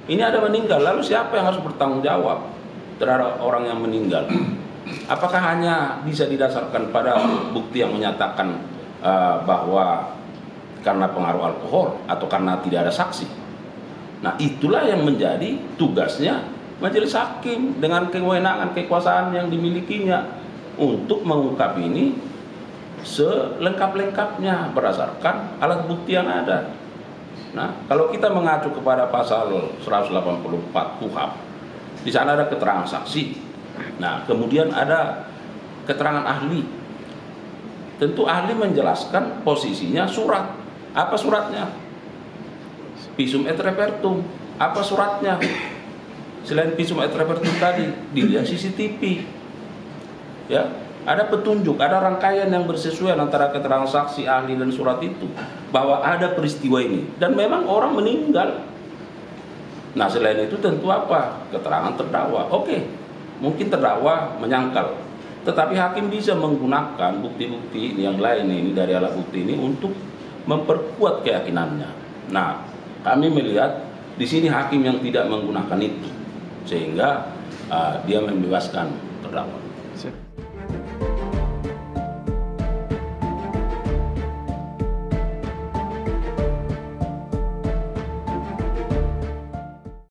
Ini ada meninggal, lalu siapa yang harus bertanggung jawab terhadap orang yang meninggal? Apakah hanya bisa didasarkan pada bukti yang menyatakan bahwa karena pengaruh alkohol atau karena tidak ada saksi? Nah, itulah yang menjadi tugasnya majelis hakim dengan kewenangan kekuasaan yang dimilikinya untuk mengungkap ini selengkap-lengkapnya berdasarkan alat bukti yang ada. Nah, kalau kita mengacu kepada pasal 184 KUHP, di sana ada keterangan saksi. Nah, kemudian ada keterangan ahli. Tentu ahli menjelaskan posisinya surat. Apa suratnya? Visum et repertum. Apa suratnya? Selain visum et repertum tadi, dilihat CCTV. Ya, ada petunjuk, ada rangkaian yang bersesuaian antara keterangan saksi, ahli dan surat itu bahwa ada peristiwa ini dan memang orang meninggal. Nah, selain itu tentu apa? Keterangan terdakwa. Oke, mungkin terdakwa menyangkal, tetapi hakim bisa menggunakan bukti-bukti yang lain ini dari alat bukti ini untuk memperkuat keyakinannya. Nah, kami melihat di sini hakim yang tidak menggunakan itu sehingga dia membebaskan terdakwa.